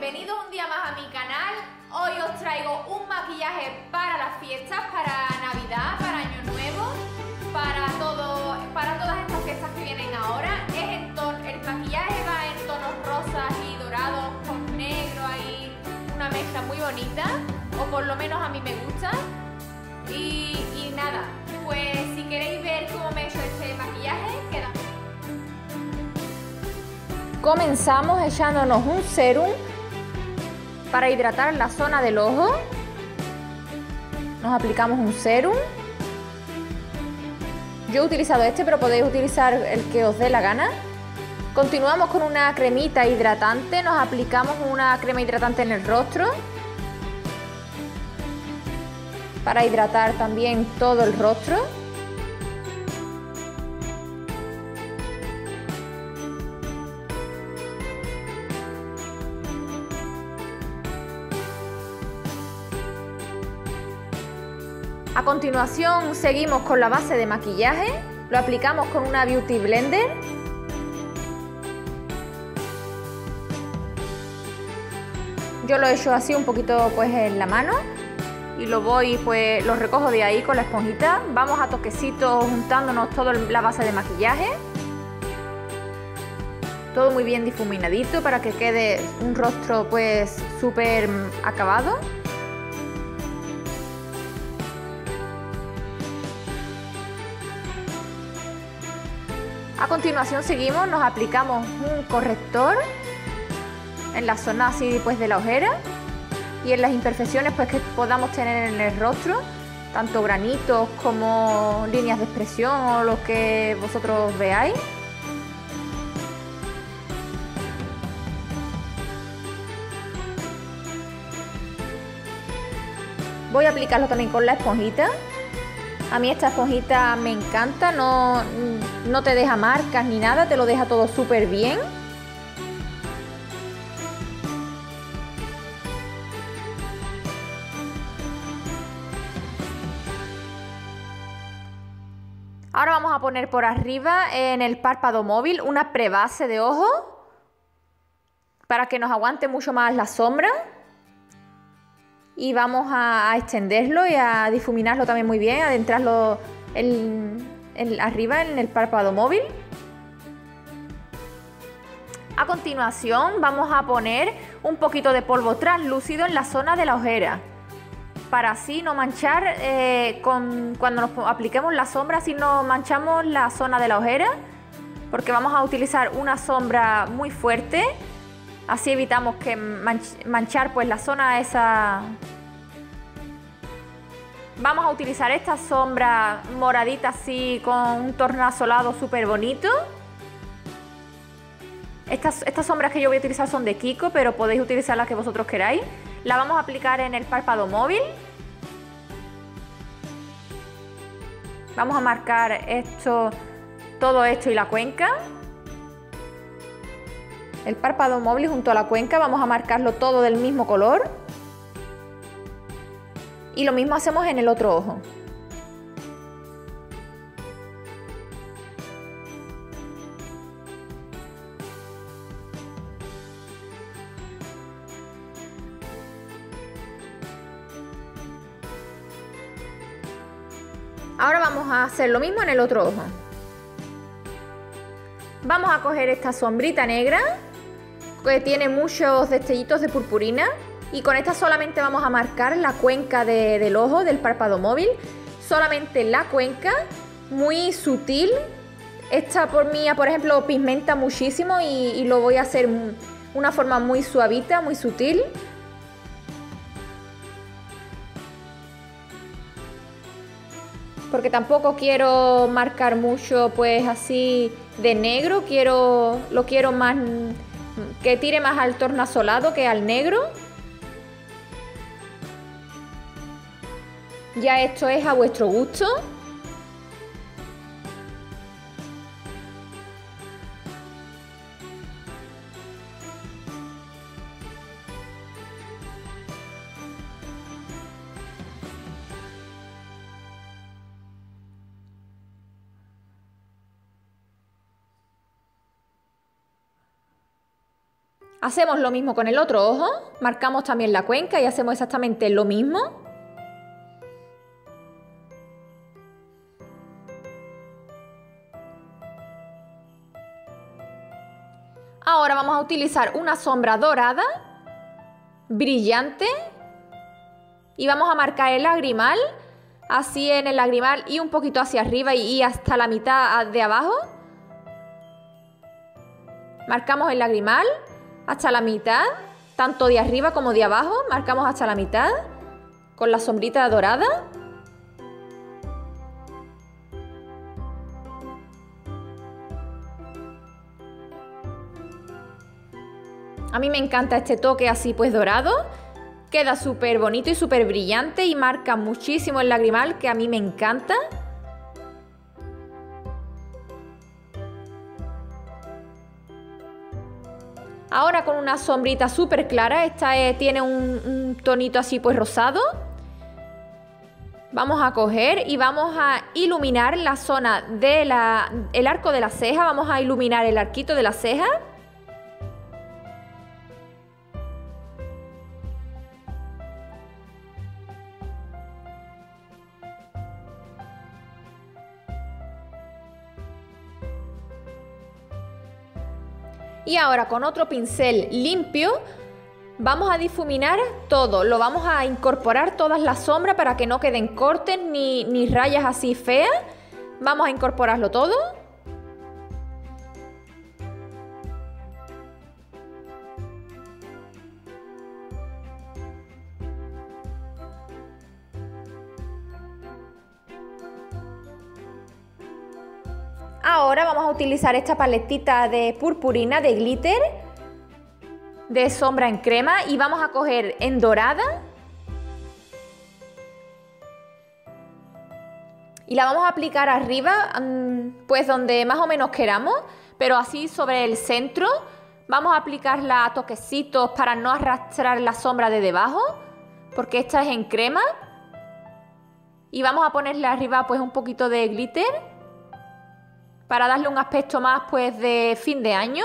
bienvenidos un día más a mi canal. Hoy os traigo un maquillaje para las fiestas, para Navidad, para Año Nuevo, para todas estas fiestas que vienen ahora. El maquillaje va en tonos rosas y dorados con negro, ahí una mezcla muy bonita, o por lo menos a mí me gusta. Y nada, pues si queréis ver cómo me he hecho este maquillaje, quedad. Comenzamos echándonos un serum para hidratar la zona del ojo. Nos aplicamos un serum. Yo he utilizado este, pero podéis utilizar el que os dé la gana. Continuamos con una cremita hidratante. Nos aplicamos una crema hidratante en el rostro para hidratar también todo el rostro. A continuación seguimos con la base de maquillaje, lo aplicamos con una Beauty Blender. Yo lo he hecho así un poquito pues en la mano y lo recojo de ahí con la esponjita. Vamos a toquecitos juntándonos toda la base de maquillaje. Todo muy bien difuminadito para que quede un rostro pues súper acabado. A continuación seguimos, nos aplicamos un corrector en la zona así pues de la ojera y en las imperfecciones pues que podamos tener en el rostro, tanto granitos como líneas de expresión o lo que vosotros veáis. Voy a aplicarlo también con la esponjita. A mí esta esponjita me encanta, no te deja marcas ni nada, te lo deja todo súper bien. Ahora vamos a poner por arriba en el párpado móvil una prebase de ojo para que nos aguante mucho más la sombra. Y vamos a extenderlo y a difuminarlo también muy bien, adentrarlo arriba en el párpado móvil. A continuación vamos a poner un poquito de polvo translúcido en la zona de la ojera, para así no manchar, cuando nos apliquemos la sombra, así no manchamos la zona de la ojera, porque vamos a utilizar una sombra muy fuerte. Así evitamos que manchar pues la zona esa. Vamos a utilizar esta sombra moradita así con un tornasolado súper bonito. Estas sombras que yo voy a utilizar son de Kiko, pero podéis utilizar las que vosotros queráis. La vamos a aplicar en el párpado móvil. Vamos a marcar todo esto y la cuenca. El párpado móvil junto a la cuenca vamos a marcarlo todo del mismo color. Y lo mismo hacemos en el otro ojo. Ahora vamos a hacer lo mismo en el otro ojo. Vamos a coger esta sombrita negra que tiene muchos destellitos de purpurina y con esta solamente vamos a marcar la cuenca del ojo, del párpado móvil, solamente la cuenca, muy sutil. Esta por ejemplo, pigmenta muchísimo y lo voy a hacer una forma muy suavita, muy sutil. Porque tampoco quiero marcar mucho pues así de negro, lo quiero más que tire más al tornasolado que al negro. Ya esto es a vuestro gusto. Hacemos lo mismo con el otro ojo, marcamos también la cuenca y hacemos exactamente lo mismo. Ahora vamos a utilizar una sombra dorada, brillante, y vamos a marcar el lagrimal, así en el lagrimal y un poquito hacia arriba y hasta la mitad de abajo. Marcamos el lagrimal hasta la mitad, tanto de arriba como de abajo, marcamos hasta la mitad con la sombrita dorada. A mí me encanta este toque así pues dorado, queda súper bonito y súper brillante y marca muchísimo el lagrimal, que a mí me encanta. Ahora con una sombrita súper clara, esta tiene un tonito así pues rosado. Vamos a coger y vamos a iluminar la zona del arco de la ceja, vamos a iluminar el arquito de la ceja. Y ahora con otro pincel limpio vamos a difuminar todo, lo vamos a incorporar todas las sombras para que no queden cortes ni rayas así feas. Vamos a incorporarlo todo. Ahora vamos a utilizar esta paletita de purpurina de glitter, de sombra en crema, y vamos a coger en dorada y la vamos a aplicar arriba, pues donde más o menos queramos, pero así sobre el centro. Vamos a aplicarla a toquecitos para no arrastrar la sombra de debajo, porque esta es en crema. Y vamos a ponerle arriba pues un poquito de glitter para darle un aspecto más pues de fin de año.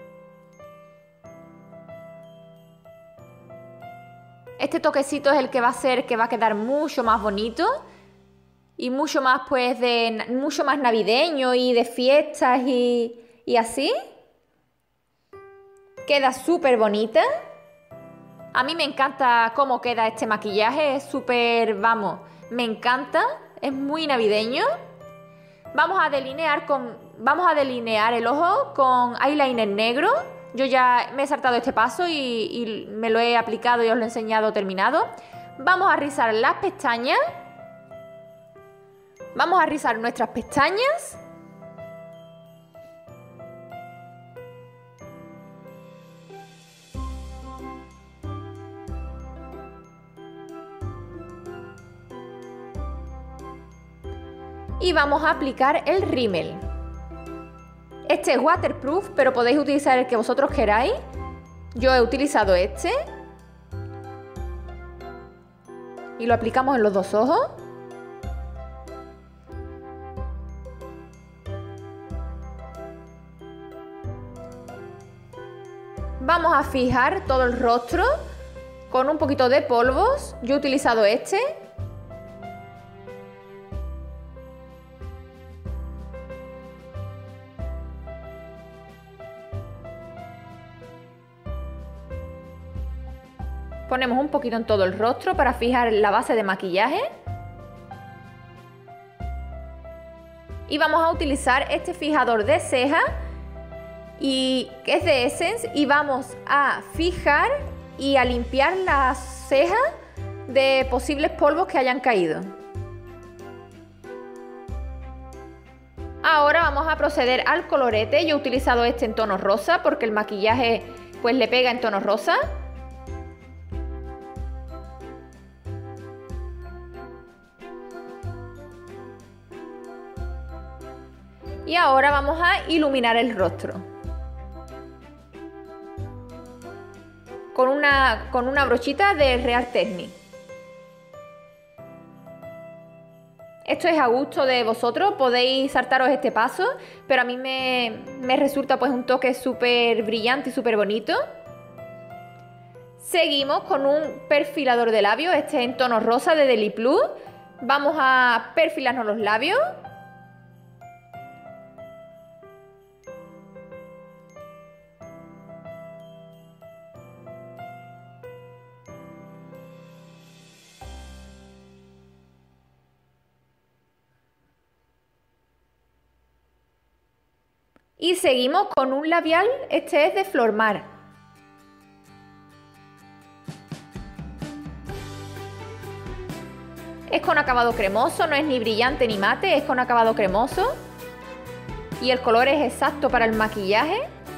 Este toquecito es el que va a hacer que va a quedar mucho más bonito y mucho más pues mucho más navideño y de fiestas y así. Queda súper bonita. A mí me encanta cómo queda este maquillaje, es súper, vamos, me encanta, es muy navideño. Vamos a delinear el ojo con eyeliner negro. Yo ya me he saltado este paso y me lo he aplicado y os lo he enseñado terminado. Vamos a rizar las pestañas. Vamos a rizar nuestras pestañas. Y vamos a aplicar el rímel. Este es waterproof, pero podéis utilizar el que vosotros queráis. Yo he utilizado este. Y lo aplicamos en los dos ojos. Vamos a fijar todo el rostro con un poquito de polvos. Yo he utilizado este. Ponemos un poquito en todo el rostro para fijar la base de maquillaje. Y vamos a utilizar este fijador de ceja, y que es de Essence, y vamos a fijar y a limpiar las cejas de posibles polvos que hayan caído. Ahora vamos a proceder al colorete. Yo he utilizado este en tono rosa porque el maquillaje pues le pega en tono rosa. Y ahora vamos a iluminar el rostro con una brochita de Real Technique. Esto es a gusto de vosotros, podéis saltaros este paso, pero a mí me resulta pues un toque súper brillante y súper bonito. Seguimos con un perfilador de labios, este en tono rosa de Deli Plus. Vamos a perfilarnos los labios. Y seguimos con un labial, este es de Flormar. Es con acabado cremoso, no es ni brillante ni mate, es con acabado cremoso. Y el color es exacto para el maquillaje.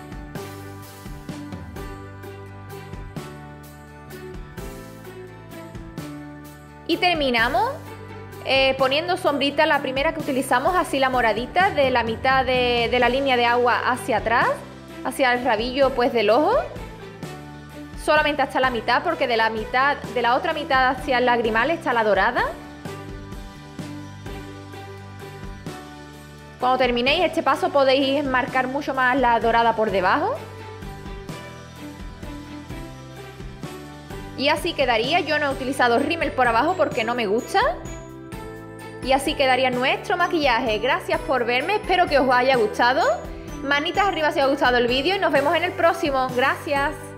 Y terminamos poniendo sombrita, la primera que utilizamos, así la moradita, de la mitad de la línea de agua hacia atrás, hacia el rabillo pues del ojo. Solamente hasta la mitad, porque de la otra mitad hacia el lagrimal está la dorada. Cuando terminéis este paso podéis marcar mucho más la dorada por debajo. Y así quedaría. Yo no he utilizado rímel por abajo porque no me gusta. Y así quedaría nuestro maquillaje. Gracias por verme, espero que os haya gustado. Manitas arriba si os ha gustado el vídeo y nos vemos en el próximo. Gracias.